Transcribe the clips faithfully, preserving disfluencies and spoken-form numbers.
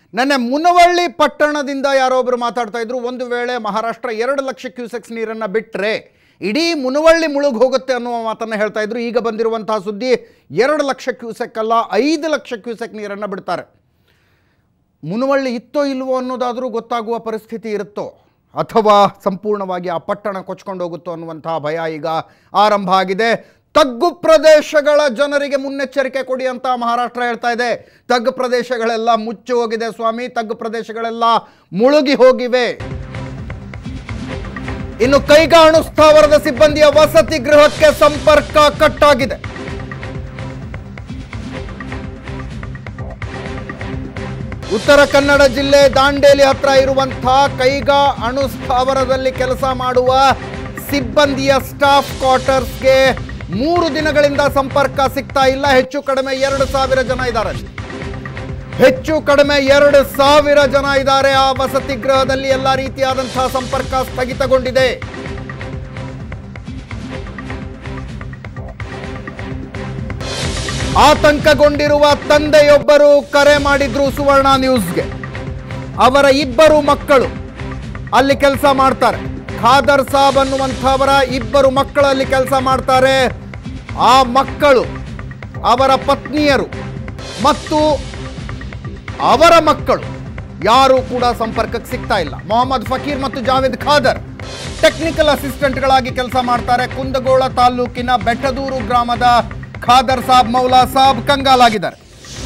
ನೆನ್ನೆ ಮುನವಳ್ಳಿ ಪಟ್ಟಣದಿಂದ ಯಾರೊಬ್ಬರು ಮಾತಾಡ್ತಾ ಇದ್ರು, ಒಂದು ವೇಳೆ ಮಹಾರಾಷ್ಟ್ರ ಎರಡು ಲಕ್ಷ ಕ್ಯೂಸೆಕ್ಸ್ ನೀರನ್ನು ಬಿಟ್ಟರೆ ಇಡೀ ಮುನವಳ್ಳಿ ಮುಳುಗಿ ಹೋಗುತ್ತೆ ಅನ್ನುವ ಮಾತನ್ನು ಹೇಳ್ತಾ ಇದ್ರು. ಈಗ ಬಂದಿರುವಂತಹ ಸುದ್ದಿ ಎರಡು ಲಕ್ಷ ಕ್ಯೂಸೆಕ್ ಅಲ್ಲ, ಐದು ಲಕ್ಷ ಕ್ಯೂಸೆಕ್ ನೀರನ್ನು ಬಿಡ್ತಾರೆ. ಮುನವಳ್ಳಿ ಇತ್ತೋ ಇಲ್ವೋ ಅನ್ನೋದಾದರೂ ಗೊತ್ತಾಗುವ ಪರಿಸ್ಥಿತಿ ಇರುತ್ತೋ, ಅಥವಾ ಸಂಪೂರ್ಣವಾಗಿ ಆ ಪಟ್ಟಣ ಕೊಚ್ಕೊಂಡು ಹೋಗುತ್ತೋ ಅನ್ನುವಂತಹ ಭಯ ಈಗ ಆರಂಭ ಆಗಿದೆ. ತಗ್ಗು ಪ್ರದೇಶಗಳ ಜನರಿಗೆ ಮುನ್ನೆಚ್ಚರಿಕೆ ಕೊಡಿ ಅಂತ ಮಹಾರಾಷ್ಟ್ರ ಹೇಳ್ತಾ ಇದೆ. ತಗ್ಗು ಪ್ರದೇಶಗಳೆಲ್ಲ ಮುಚ್ಚಿ ಹೋಗಿದೆ ಸ್ವಾಮಿ, ತಗ್ಗು ಪ್ರದೇಶಗಳೆಲ್ಲ ಮುಳುಗಿ ಹೋಗಿವೆ. ಇನ್ನು ಕೈಗಾ ಅಣು ಸ್ಥಾವರದ ಸಿಬ್ಬಂದಿಯ ವಸತಿ ಗೃಹಕ್ಕೆ ಸಂಪರ್ಕ ಕಟ್ ಆಗಿದೆ. ಉತ್ತರ ಕನ್ನಡ ಜಿಲ್ಲೆ ದಾಂಡೇಲಿ ಹತ್ರ ಇರುವಂತಹ ಕೈಗಾ ಅಣು ಸ್ಥಾವರದಲ್ಲಿ ಕೆಲಸ ಮಾಡುವ ಸಿಬ್ಬಂದಿಯ ಸ್ಟಾಫ್ ಕ್ವಾರ್ಟರ್ಸ್ಗೆ ಮೂರು ದಿನಗಳಿಂದ ಸಂಪರ್ಕ ಸಿಗ್ತಾ ಇಲ್ಲ. ಹೆಚ್ಚು ಕಡಿಮೆ ಎರಡು ಸಾವಿರ ಜನ ಇದ್ದಾರೆ. ಹೆಚ್ಚು ಕಡಿಮೆ ಎರಡು ಸಾವಿರ ಜನ ಇದ್ದಾರೆ. ಆ ವಸತಿ ಗೃಹದಲ್ಲಿ ಎಲ್ಲ ರೀತಿಯಾದಂತಹ ಸಂಪರ್ಕ ಸ್ಥಗಿತಗೊಂಡಿದೆ. ಆತಂಕಗೊಂಡಿರುವ ತಂದೆಯೊಬ್ಬರು ಕರೆ ಮಾಡಿದ್ರು ಸುವರ್ಣ ನ್ಯೂಸ್ಗೆ. ಅವರ ಇಬ್ಬರು ಮಕ್ಕಳು ಅಲ್ಲಿ ಕೆಲಸ ಮಾಡ್ತಾರೆ. ಖಾದರ್ ಸಾಬ್ ಅನ್ನುವಂಥವರ ಇಬ್ಬರು ಮಕ್ಕಳಲ್ಲಿ ಕೆಲಸ ಮಾಡ್ತಾರೆ. ಆ ಮಕ್ಕಳು, ಅವರ ಪತ್ನಿಯರು ಮತ್ತು ಅವರ ಮಕ್ಕಳು ಯಾರು ಕೂಡ ಸಂಪರ್ಕಕ್ಕೆ ಸಿಗ್ತಾ ಇಲ್ಲ. ಮೊಹಮ್ಮದ್ ಫಕೀರ್ ಮತ್ತು ಜಾವೇದ್ ಖಾದರ್ ಟೆಕ್ನಿಕಲ್ ಅಸಿಸ್ಟೆಂಟ್ಗಳಾಗಿ ಕೆಲಸ ಮಾಡ್ತಾರೆ. ಕುಂದಗೋಳ ತಾಲೂಕಿನ ಬೆಟ್ಟದೂರು ಗ್ರಾಮದ ಖಾದರ್ ಸಾಬ್ ಮೌಲಾ ಸಾಬ್ ಕಂಗಾಲಾಗಿದ್ದಾರೆ.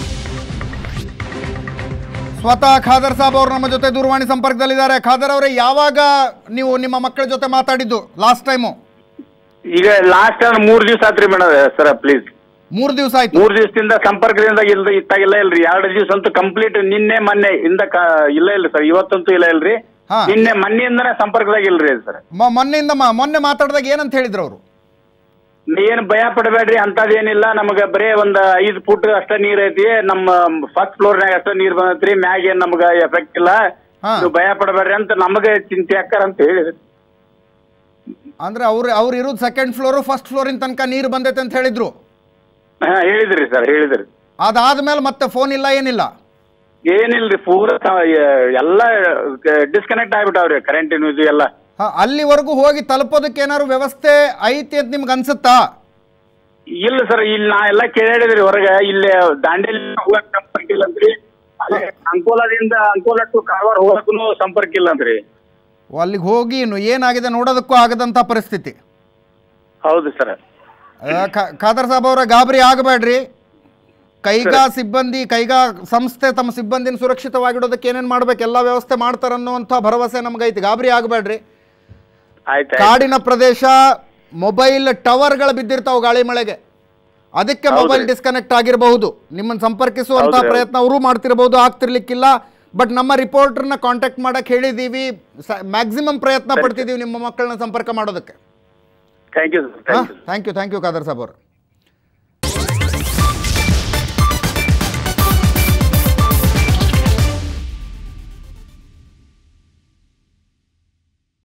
ಸ್ವತಃ ಖಾದರ್ ಸಾಬ್ ಅವರು ನಮ್ಮ ಜೊತೆ ದೂರವಾಣಿ ಸಂಪರ್ಕದಲ್ಲಿದ್ದಾರೆ. ಖಾದರ್ ಅವರೇ, ಯಾವಾಗ ನೀವು ನಿಮ್ಮ ಮಕ್ಕಳ ಜೊತೆ ಮಾತಾಡಿದ್ದು ಲಾಸ್ಟ್ ಟೈಮು? ಈಗ ಲಾಸ್ಟ್ ಮೂರ್ ದಿವಸ ಆತ್ರಿ ಮೇಡಮ್. ಸರ್ ಪ್ಲೀಸ್, ಮೂರ್ ದಿವಸ ಆಯ್ತು. ಮೂರ್ ದಿವಸದಿಂದ ಸಂಪರ್ಕದಿಂದ ಇಲ್ಲ ಇತ್ತಾಗಿಲ್ಲ ಇಲ್ರಿ. ಎರಡು ದಿವಸ ಅಂತೂ ಕಂಪ್ಲೀಟ್, ನಿನ್ನೆ ಮೊನ್ನೆ ಇಂದ ಇಲ್ಲ ಇಲ್ರಿ ಸರ್. ಇವತ್ತಂತೂ ಇಲ್ಲ ಇಲ್ರಿ. ನಿನ್ನೆ ಮೊನ್ನೆಯಿಂದನೇ ಸಂಪರ್ಕದಾಗ ಇಲ್ರಿ ಸರ್. ಮೊನ್ನೆಯಿಂದ ಮೊನ್ನೆ ಮಾತಾಡಿದಾಗ ಏನಂತ ಹೇಳಿದ್ರು ಅವರು? ಏನ್ ಭಯ ಪಡಬೇಡ್ರಿ, ಅಂತದೇನಿಲ್ಲ, ನಮಗ ಬರೇ ಒಂದ್ ಐದ್ ಫುಟ್ ಅಷ್ಟ ನೀರ್ ಐತಿ, ನಮ್ಮ ಫಸ್ಟ್ ಫ್ಲೋರ್ನಾಗ ಅಷ್ಟ ನೀರ್ ಬಂದೈತ್ರಿ, ಮ್ಯಾಗ ಏನ್ ನಮ್ಗ ಎಫೆಕ್ಟ್ ಇಲ್ಲ, ನೀವು ಭಯ ಪಡಬೇಡ್ರಿ ಅಂತ ನಮಗ ಚಿಂತೆ ಹಾಕಾರ ಅಂತ ಹೇಳಿದ್ರಿ. ಅಂದ್ರೆ ಅವ್ರ ಅವ್ರು ಇರೋದು ಸೆಕೆಂಡ್ ಫ್ಲೋರ್, ಫಸ್ಟ್ ಫ್ಲೋರಿನ ತನಕ ನೀರು ಬಂದೈತೆ ಅಂತ ಹೇಳಿದ್ರು. ಹಾ ಹೇಳಿದ್ರಿ ಸರ್, ಹೇಳಿದ್ರಿ. ಅದಾದ್ಮೇಲೆ ಮತ್ತೆ ಫೋನ್ ಇಲ್ಲ, ಏನಿಲ್ಲ? ಏನಿಲ್ರಿ, ಪೂರ ಎಲ್ಲ ಡಿಸ್ಕನೆಕ್ಟ್ ಆಗ್ಬಿಟ್ಟಾವ್ರಿ, ಕರೆಂಟ್ ಇದು ಎಲ್ಲ. ಅಲ್ಲಿವರೆಗೂ ಹೋಗಿ ತಲುಪೋದಕ್ಕೆ ಏನಾದ್ರು ವ್ಯವಸ್ಥೆ ಐತಿ ಅಂತ ನಿಮ್ಗೆ ಅನ್ಸುತ್ತಾ? ಇಲ್ಲ ಸರ್, ಇಲ್ಲಿ ನಾ ಎಲ್ಲ ಕೇಳಿದ್ರಿ ಹೊರಗ, ಇಲ್ಲಿ ದಾಂಡೇಲಿ ಹೋಗಕ್ ಸಂಪರ್ಕ ಇಲ್ಲ ಅಂತ್ರಿ, ಅಂಕೋಲಾದಿಂದ ಅಂಕೋಲಾ ಟು ಕಾರವಾರ ಹೋಗಕ್ಕೂ ಸಂಪರ್ಕ ಇಲ್ಲ ಅಂತ್ರಿ. ಅಲ್ಲಿಗೆ ಹೋಗಿ ಇನ್ನು ಏನಾಗಿದೆ ನೋಡೋದಕ್ಕೂ ಆಗದಂತ ಪರಿಸ್ಥಿತಿ. ಹೌದು ಸರ್. ಖಾದರ್ ಸಾಬ್ ಅವರ, ಗಾಬರಿ ಆಗಬೇಡ್ರಿ. ಕೈಗಾ ಸಿಬ್ಬಂದಿ, ಕೈಗಾ ಸಂಸ್ಥೆ ತಮ್ಮ ಸಿಬ್ಬಂದಿನ ಸುರಕ್ಷಿತವಾಗಿಡೋದಕ್ಕೆ ಏನೇನು ಮಾಡ್ಬೇಕು ಎಲ್ಲ ವ್ಯವಸ್ಥೆ ಮಾಡ್ತಾರನ್ನುವಂಥ ಭರವಸೆ ನಮಗೈತಿ. ಗಾಬರಿ ಆಗಬೇಡ್ರಿ. ಕಾಡಿನ ಪ್ರದೇಶ, ಮೊಬೈಲ್ ಟವರ್ಗಳು ಬಿದ್ದಿರ್ತಾವೆ ಗಾಳಿ ಮಳೆಗೆ, ಅದಕ್ಕೆ ಮೊಬೈಲ್ ಡಿಸ್ಕನೆಕ್ಟ್ ಆಗಿರಬಹುದು. ನಿಮ್ಮನ್ನು ಸಂಪರ್ಕಿಸುವಂತಹ ಪ್ರಯತ್ನ ಅವರು ಮಾಡ್ತಿರಬಹುದು, ಆಗ್ತಿರ್ಲಿಕ್ಕಿಲ್ಲ. ಬಟ್ ನಮ್ಮ ರಿಪೋರ್ಟರ್ನ ಕಾಂಟ್ಯಾಕ್ಟ್ ಮಾಡಕ್ಕೆ ಹೇಳಿದ್ದೀವಿ, ಮ್ಯಾಕ್ಸಿಮಮ್ ಪ್ರಯತ್ನ ಪಡ್ತಿದ್ದೀವಿ ನಿಮ್ಮ ಮಕ್ಕಳನ್ನ ಸಂಪರ್ಕ ಮಾಡೋದಕ್ಕೆ. Thank you thank you thank you Khader Sab ಅವರು.